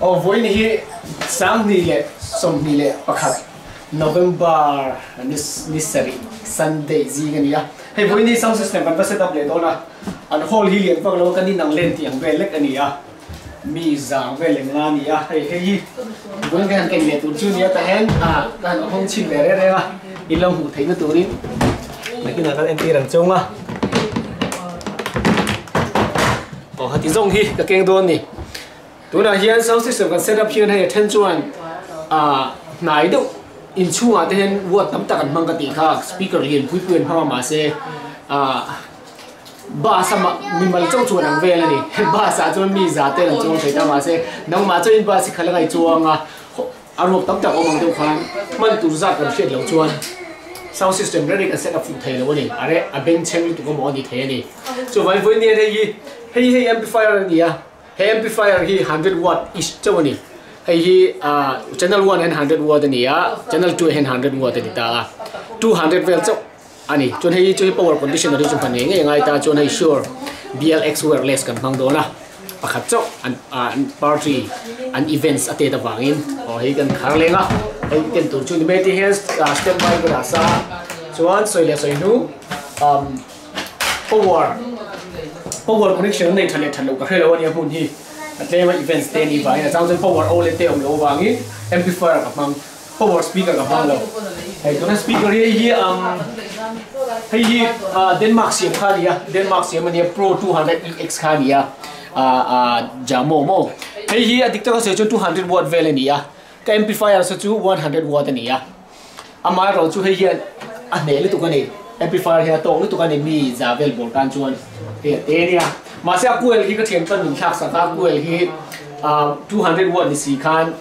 Oh, voi ni sang ni le som ni le pakhat November nisari Sunday zingania. Hey voi ni sound system kan set up le dona. An whole helium pag lo kan ni nang len tiang velek ania. Mi zang veleng ania. Hey hey. Voi kan ken le tu chu ni ta hen kan hong chin le re ma. Ilong hu thei na turin. Nakin na kan enti rang chong ma. Oh hati zong hi ka keng don ni. Tuna hian sound system kan set up hian hay ten chuan nai do in chunga te hen wat tam tak an mang ka ti kha speaker lian pui puen phama ma se ba sama mimal chong chuan ang vel ani ba sa chuan mi za te lang chong thei ta ma se nang ma chuan ba si khala ngai chuanga arop tam tak omang deu khan man tur za kan hriat lo chuan sound system ready kan set up fu thei lo ni are a beng cheng tu ko mo ni the ni so vai voi ni hey amplifier ni ya. Hey amplifier hi 100 watt ish chawani. Hey channel 1 and 100 watt ni ya. Channel 2 and 100 watt ni ta. 200 volt chaw ani. Chon hey chu power conditioner chu phane ngai ta chon hey sure BLX wireless kan phang do na. Pakhat chaw an party an events ate ta wangin. O hey kan khar lenga. Hey ken tur chu ni me ti has step by ga sa. Chuan soile soinu power connection nei thale thalo ka hello ani hun hi atlema events te ni vai na changchen power all te om lo wangi amplifier ka mang power speaker ka mang lo hey dona speaker hi Denmark siam khania Denmark siam ani Pro 200 EX khania jamo mo hey hi adikta ka se 200 watt vel ani ya ka amplifier se chu 100 watt ani ya amai ro chu hi ne le tu ka ni amplifier hi to le tu ka ni mi za vel bol kan chuan he area ma se coil hi ka thiam tan min thak sa ka coil hi 200 watt ni si khan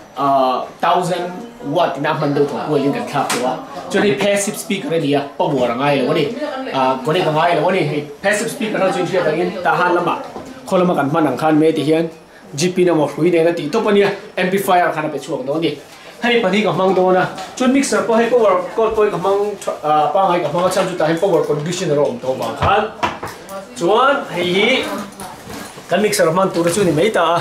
1000 watt na man do coil in kan thak wa cho ni passive speaker ni ya power ngai lo ni ko ni ka ngai lo ni passive speaker na chin thia tangin ta han lama kholama kan manang khan me ti hian gp na mo hui ne na ti to pani amplifier khana pe chuang do ni hai pani ka mang do na chun mixer po hai power call point ka mang pa ngai ka mang cham chu ta hai power conditioner rom to ba khan chuan hei kan mixer man tur chu ni mai ta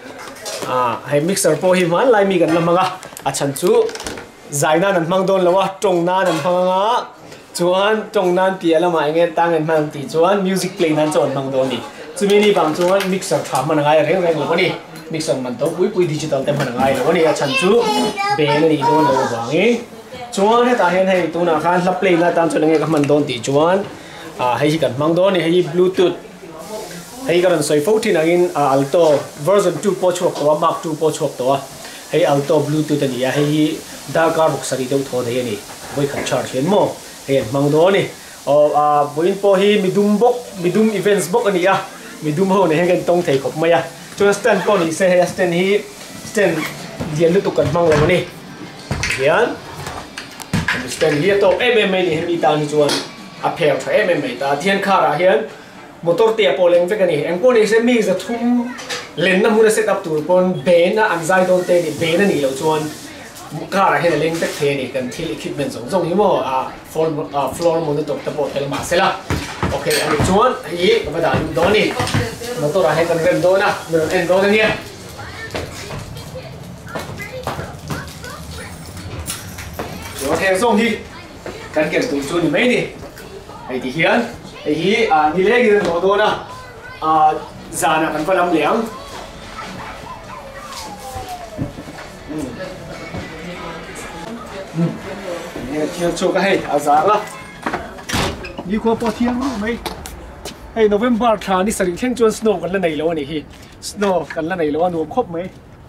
hei mixer po hi man lai mi kan lamanga a chan chu zaina nan mang don lawa tong na nan phanga chuan tong nan ti ala mai nge tang an mang ti chuan music play nan chon mang don ni chumi ni bang chuan mixer tha man ngai reng reng lo ni mixer man to pui digital te man ngai lo ni a chan chu be ni don lo wangi chuan he ta hen hei tu na khan la play na tan chu nge ka man don ti chuan hay kan mang do ni hay bluetooth hay kan soi 14 agin alto version 2 po chok to mark 2 po chok to hay alto bluetooth ani ya hay dark box sari do tho de ni boi khan charge hen mo hay mang do ni boin po hi midum events box ani ya midum ho ne hen tong thei khop maya cho stand ko ni se hay stand dian lu tu kan mang lo ni hian stand hi to MMA ni hemi ta ni chuan a phel tha MMA ta thian khara hian motor te poleng fe kani engko ni se mi za thum len na mu set up tur pon ben na anzai don te ni ben na ni lo chuan khara hian leng tek the ni kan thil equipment zong hi mo floor mo to ta po tel ma sela okay ani chuan hi ka da lu do ni motor a he kan rem do na men en do ni chuan he zong hi kan ken tu chu ni mai ni ai ti hian ai hi ni le gi no do na zana kan palam liang ne thiam chu ka hei azara ni ko po thiam mai hei November tha ni sari theng chuan snow kan la nei lo ani hi snow kan la nei lo anu khop mai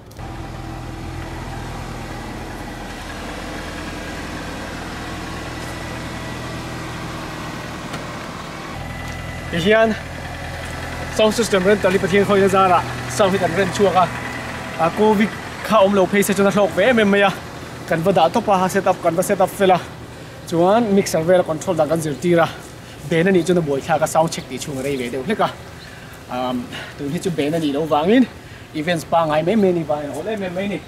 hian sound system ren tali pathian khoi zara sound hit an ren chuaka covid kha om lo phei se chuna thlok ve mem maya kan vada to pa ha setup kan va setup fela chuan mixer vel control da kan zir tira ben ani chuna boi kha ka sound check ti chung rei ve de hleka tu ni chu ben ani lo wangin events pa ngai me ni ba ole me ni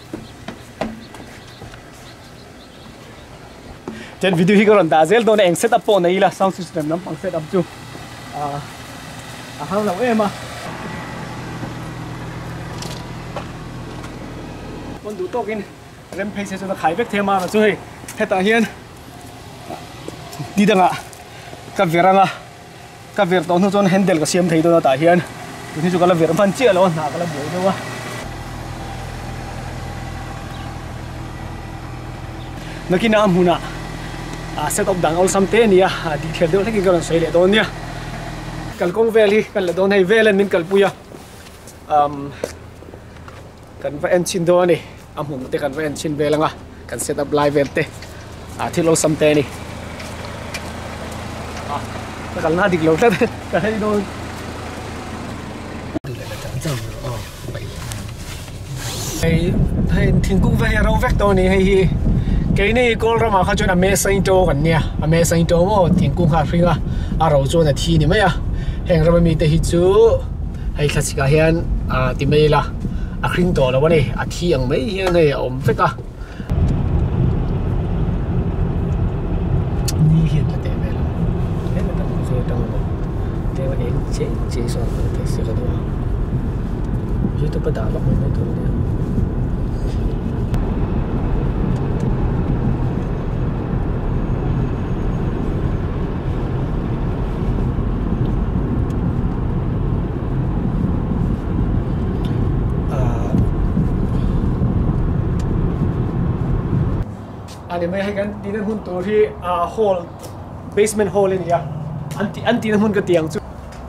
ten video hi karon da zel don eng setup po nei la sound system nam pang setup chu hang lâu em à Con đủ tốt in rem pay sẽ cho nó khai vết thêm mà chơi hết ta hiền đi đằng ạ các việc rằng các việc tao nó cho handle cái xiêm thấy tôi ta hiền thì cho cái việc phân chia luôn nào cái là buổi đâu nó kia nam huna set up dang all something nia detail do thaki garan sei le don nia kal kong veli kal don hei velen min kal puya kan va engine do ni amhum te kan va engine velanga kan set up live verte thil all something ni kal na dik lo ta ka hei don hei thing ku ve ro vek to ni hei cái này cô ra mà khai cho là mẹ sinh trâu gần nha, mẹ sinh trâu mà thiên cung khai phim à rồi cho là thi này mấy à, hiện ra mình thấy chú hay là chỉ cái hiện thì mấy là khinh tổ là vậy này, thiอย่างmấy hiện này ổn phết à, đi hiện là đẹp vậy, hết là tao không chơi đâu mà, thế mà em chế sao thấy sẽ cái đó, chứ tôi bắt đầu là mình nói thôi. Anh mấy hay cái đi đến hun tổ thì hall basement hall này à anh đi đến hun cái tiếng chú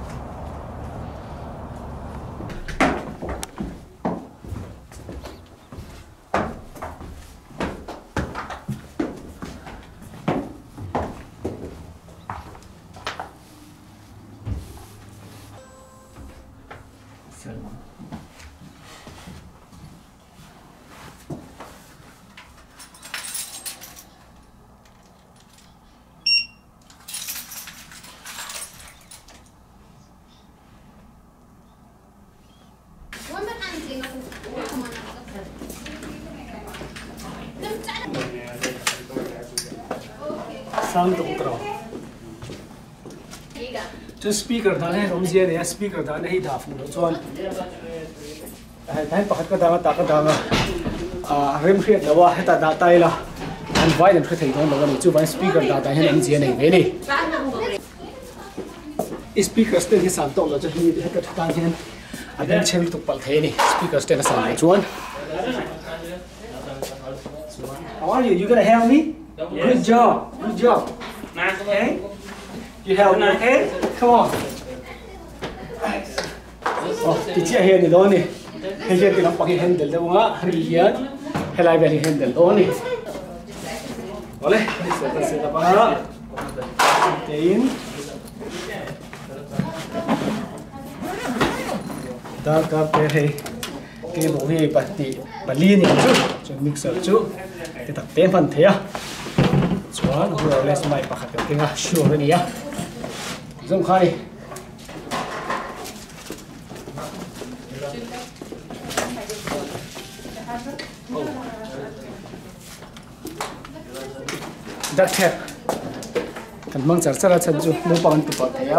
sound đúng rồi. Chứ speaker đó này ông gì này speaker đó này đa phần nó chọn. Thấy bắt cái đó ta cái đó rem khiết là wa hết ta tay là anh vai đến cái thấy đó là mình chú vai speaker đó tay hay ông gì này vậy đi. Speaker stand cái sound tốt là cho hi hết cái thằng hiện. Anh đang chơi tụt bật thế này speaker stand là sound chọn. How are you? You gonna help me? Good job. Good job. Okay. You help me, okay? Come on. Thì chia hiện thì đó nè. Hiện thì nó bằng handle đâu á, hiện. Hay lại về handle đó nè. Boleh. Sẽ apa? Tin. Ta cái này cái lỗ này bật liên này chứ, cho mixer chứ. Thì tập tên phần thế à? Chuan vừa lên máy bắt được tiếng sure cái này á, dùng khai. Duct tape. Kan mang char ra chân chu, mua bằng tụt bật thế á.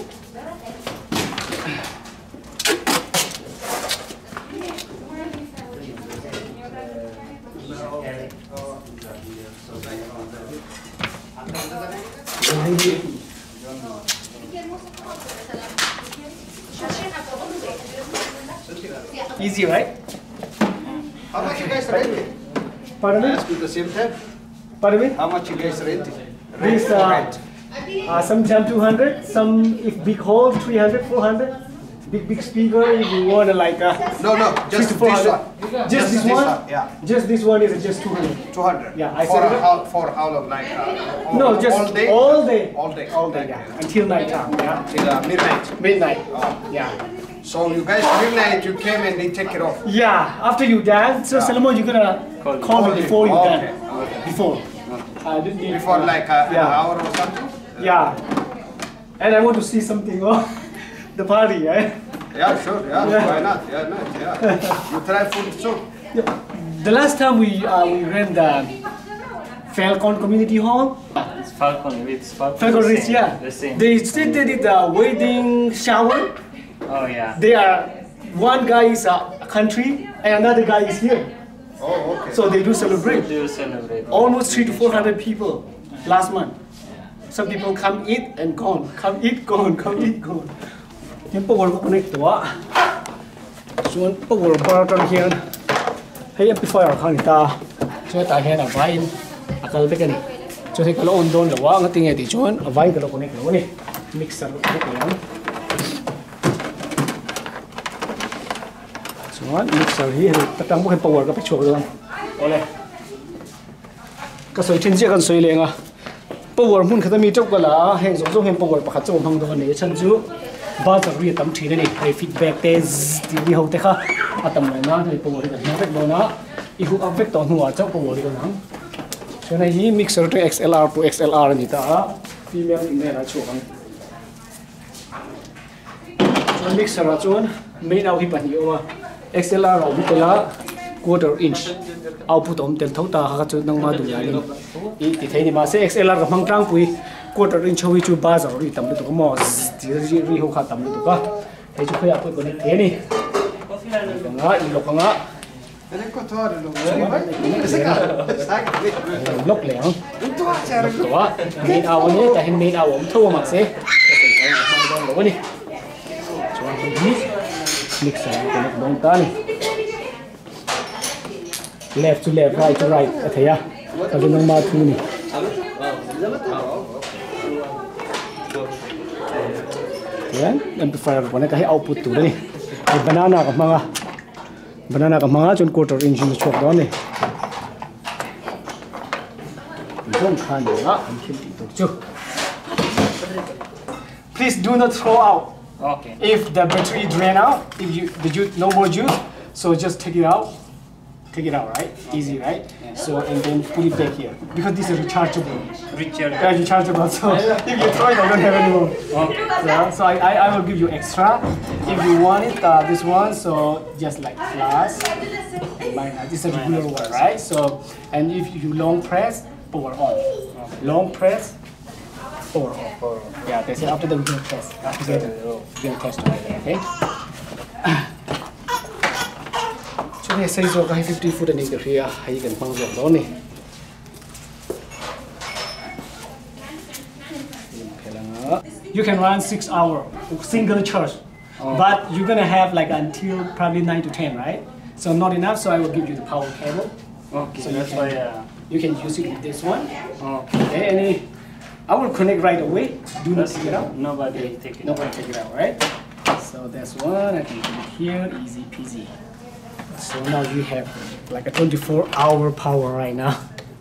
Easy, right? How much you guys renting? Pardon me? With the same time? Pardon me? How much you guys renting? This sometimes 200, some if big hole 300, 400. Big speaker if you want like No, just this one. Just this one? Yeah. Just this one is just 200. 200. Yeah, I for said it. For how long? Like No, just all day. All day. All day. All day. Yeah. Until night time. Yeah. Till midnight. Midnight. Oh. Yeah. So you guys midnight you came and they take it off. Yeah. After you dance, so Solomon, you're gonna call me before you dance. Okay. Before. Before like an hour or something. Yeah. And I want to see something of the party, right? Yeah, sure. Yeah. Why not? Yeah, nice. Yeah. You try food too. Yeah. The last time we ran the Falcon Community Hall. It's Falcon Ritz. Falcon Ritz, yeah. The same. They still did the wedding shower. Oh yeah. They are, one guy is a country and another guy is here. Oh, okay. So they do celebrate. Do celebrate. Almost 300 to 400 people last month. Some people come eat and gone. Come eat, gone. Come eat, gone. Yung power ko connect to so yung power bar kan here. Hey amplifier kan ita. So ta hen avai akal be kani. So he kalo on don lawa ang tinge ti chon avai kalo connect lo ni. Mixer connect lo. So mixer hi tatang mo power ka picture don. Ole. Ka soi chin je kan soi lenga. Power mun khata mi chok kala heng zo zo hem power pakhat chom hang don ni chan chu ba cha ri tam thina ni ai feedback test ti ho te kha atam na na power ka na vek do na I hook up vek to nuwa chok power ka nang so na hi mixer to XLR to XLR ni ta female in there chu ang so mixer ra chon main au hi pa ni o XLR au bi tela quarter inch output om tel thau ta ha chu nang ma du ya ni I ti thai ni ma se XLR ka mang tang pui quarter inch hui chu ba zar ri tam lu to mo ti ri ho kha tam lu to ka thai chu khoya pui ko ni the ni nga I lo ka nga lok le ang to wa main aw ni ta hin main aw om tho ma se lo ni so ni mixer ko ni dong ta ni left to left, right to right. Athaya. Kasi nang mathu ni. Yan, amplifier ko na kahit output to ni. Ay banana ka mga chun quarter inch na chok doon ni. Don't kan nga ang hindi to chu. Please do not throw out. Okay. If the battery drain out, if the juice no more juice, so just take it out. Take it out, right? Easy, right? Yeah. So and then put it back here because this is rechargeable. Rechargeable. So if you throw it, I don't have any more. Okay. Yeah. So I will give you extra. If you want it, this one. So just like plus, minus. This is a regular one, right? So and if you long press, power on. Long press, power on. Yeah. That's it. After the we'll test. After the we'll test together. Okay. Ini size of 50 foot and ini kaya hai kan pang zo do ni. You can run 6 hour single charge, but you're gonna have like until probably 9 to 10, right? So not enough. So I will give you the power cable. Okay. So That's why. you can use it with this one. Okay. Okay. And I will connect right away. Do not take it out. Nobody take it. Nobody take it out, right? So that's one. I can put it here. Easy peasy. So now you have like a 24-hour power right now.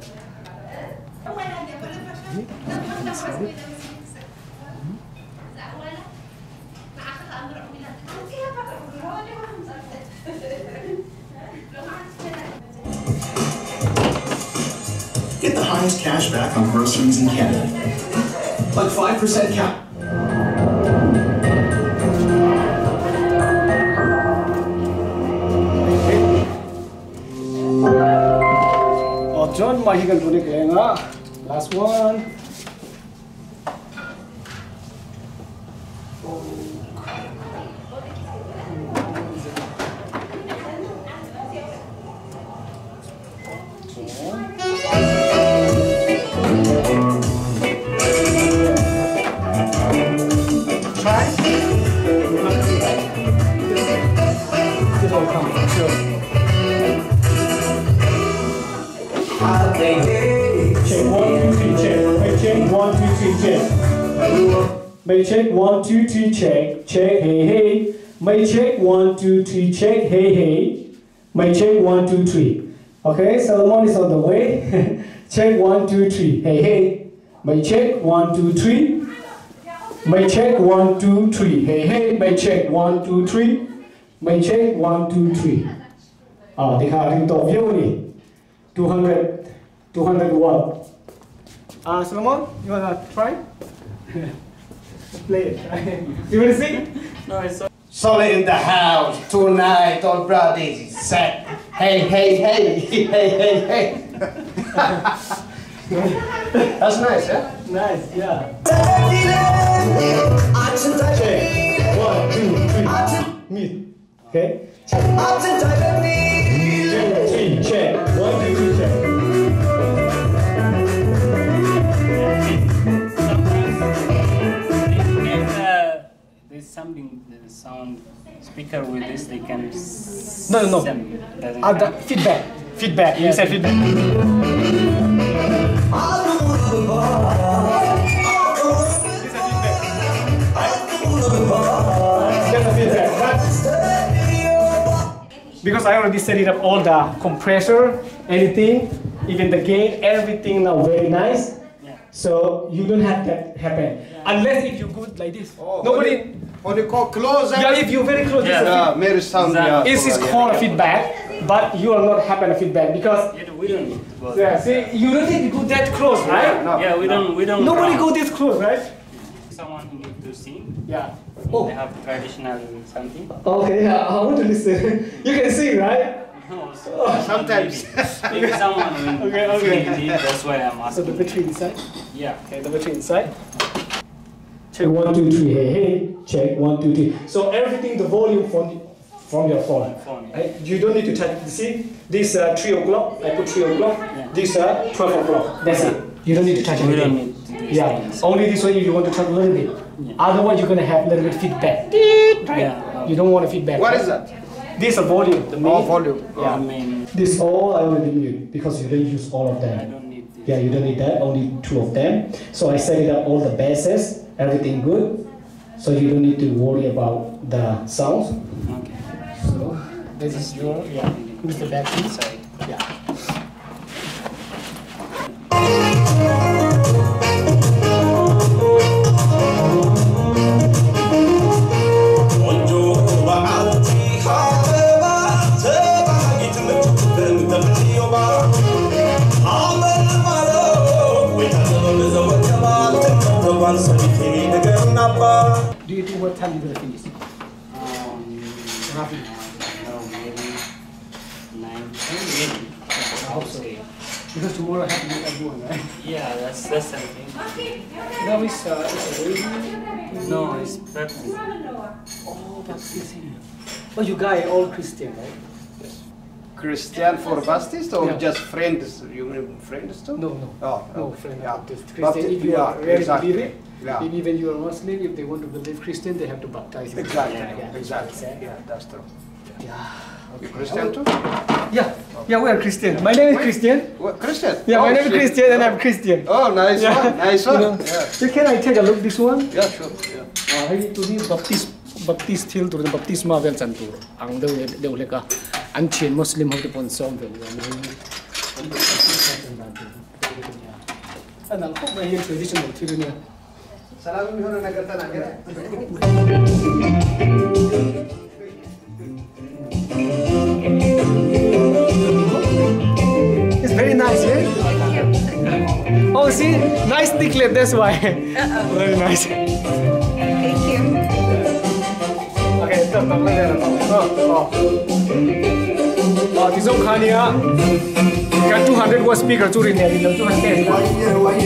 Get the highest cash back on groceries in Canada. Like 5% cap. John Mahigan Punik Lenga. Last one. Try. It will come. Sure. Check 1, 2, 3, check. Wait, check 1, 2, 3, check. May check 1, 2, 3, check. Check, hey, hey. May check 1, 2, 3, check. Hey, hey. May check 1, 2, 3. Okay, Solomon is on the way. Check 1, 2, 3. Hey, hey. May check 1, 2, 3. May check 1, 2, 3. Hey, hey. May check 1, 2, 3. May check 1, 2, 3. They have in top view ni. 200 watt. Solomon, you wanna try? Play it. You wanna sing? No, it's Solid in the house tonight, all brothers set. Hey, hey, hey, hey, hey, hey. That's nice, huh? Nice, yeah. Check. 1, 2, 3. Me. Okay. 1, 2, 3. Check. pressure with this, they can No. send. Doesn't The count. feedback. Feedback. You Yeah, said feedback. Because I already set it up all the compressor, anything, even the gain, everything now very nice. Yeah. So you don't have that happen unless if you go like this. Oh, Nobody. What do you call close? Yeah, if you're very close, Yeah. Yeah, Mary sound. Yeah. this is called a feedback, but you are not having a feedback because We don't need to go yeah, there. see, you don't need to go that close, right? No. Yeah, we don't. Nobody run. go this close, right? Someone who needs to sing. Yeah. They have traditional something. Okay, I want to listen. You can sing, right? No, Sometimes. maybe someone will Okay. need it, that's why I'm So the asking. battery inside. Yeah. Okay, the battery inside. Check 1, 2, 3. Hey, hey. Check 1, 2, 3. So everything, the volume from your phone. Phone. Right? You don't need to touch. You see, this 3 o'clock. I put 3 o'clock. Yeah. This 12 o'clock. That's it. You don't need to touch We anything. don't need to do Yeah, things. only this way if you want to touch a little bit. Yeah. Otherwise, you're gonna have a little bit feedback. Right? Yeah. You don't want a feedback. What right? is that? This is a volume. The main. Oh, volume. Yeah. I mean, This all I already mute because you don't use all of I them. don't need this. Yeah, you don't need that. Only 2 of them. So I set it up all the basses, everything good. So you don't need to worry about the sounds. Okay. So this is your Who's the back Inside. Yeah. Do you think what time you're gonna finish? Roughly. Maybe 9, maybe. I hope so. Because tomorrow I have to meet everyone, right? Yeah, that's something. Now it's a lady. No, it's practice. Oh, baptism. Oh, you guys all Christian, right? Christian for Baptist or Yeah. just friends? You mean friends too? No, no. Oh, No, okay. friend Yeah. Baptist. Christian, Baptist, if you are yeah, really exactly. believe it, Yeah. maybe when you are Muslim, if they want to believe Christian, they have to baptize you. Exactly. Yeah, Exactly. Yeah, that's true. Yeah. You Christian too? Yeah, yeah, we are Christian. My name is Christian. What, Christian? Yeah, my Oh, name is shit. Christian and I'm Christian. Oh, nice Yeah. one. Nice You one. know, Yeah. so can I take a look this one? Yeah, sure. Yeah. Hai tu ni baptist hill tu baptisma vel chan tu ang de leka an chen muslim ho te pon som vel anang ko ba hill traditional thiru ni Salam ni hona nagata na kira. it's very nice, yeah? Oh, see, nice clip, that's why. Very nice. Thank you. Okay, stop, oh, this one kan 200 watt speaker chu rin ne 200